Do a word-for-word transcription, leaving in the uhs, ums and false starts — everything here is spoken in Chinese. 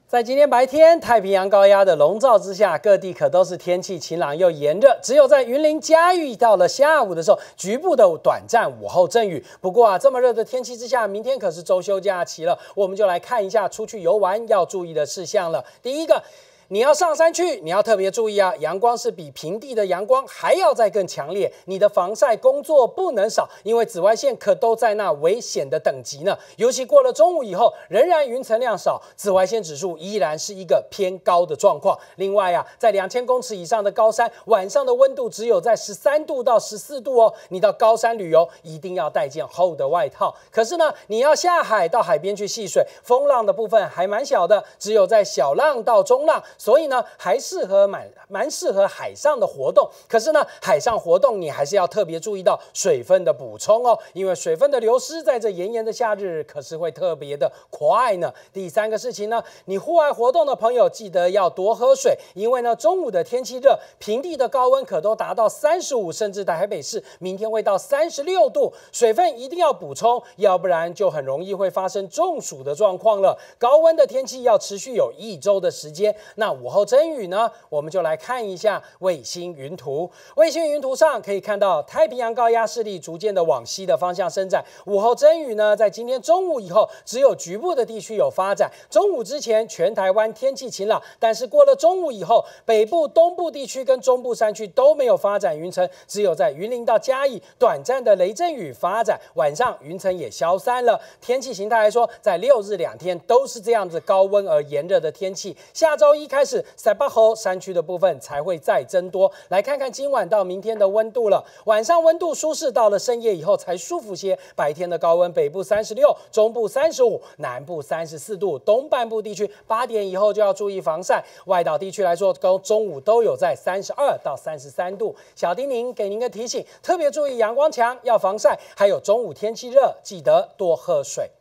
在今天白天，太平洋高压的笼罩之下，各地可都是天气晴朗又炎热。只有在云林嘉义，到了下午的时候，局部的短暂午后阵雨。不过啊，这么热的天气之下，明天可是周休假期了，我们就来看一下出去游玩要注意的事项了。第一个，你要上山去，你要特别注意啊！阳光是比平地的阳光还要再更强烈，你的防晒工作不能少，因为紫外线可都在那危险的等级呢。尤其过了中午以后，仍然云层量少，紫外线指数依然是一个偏高的状况。另外啊，在两千公尺以上的高山，晚上的温度只有在十三度到十四度哦。你到高山旅游一定要带件厚的外套。可是呢，你要下海到海边去戏水，风浪的部分还蛮小的，只有在小浪到中浪。所以呢，还适合蛮蛮适合海上的活动。可是呢，海上活动你还是要特别注意到水分的补充哦，因为水分的流失在这炎炎的夏日可是会特别的快呢。第三个事情呢，你户外活动的朋友记得要多喝水，因为呢中午的天气热，平地的高温可都达到三十五，甚至台北市明天会到三十六度，水分一定要补充，要不然就很容易会发生中暑的状况了。高温的天气要持续有一周的时间，那午后阵雨呢，我们就来看一下卫星云图。卫星云图上可以看到太平洋高压势力逐渐的往西的方向伸展。午后阵雨呢，在今天中午以后，只有局部的地区有发展。中午之前，全台湾天气晴朗，但是过了中午以后，北部、东部地区跟中部山区都没有发展云层，只有在云林到嘉义短暂的雷阵雨发展。晚上云层也消散了。天气形态来说，在六日两天都是这样子高温而炎热的天气。下周一开始，塞巴侯山区的部分才会再增多。来看看今晚到明天的温度了。晚上温度舒适，到了深夜以后才舒服些。白天的高温，北部三十六，中部三十五，南部三十四度。东半部地区八点以后就要注意防晒。外岛地区来说，高中午都有在三十二到三十三度。小叮咛给您个提醒，特别注意阳光强，要防晒。还有中午天气热，记得多喝水。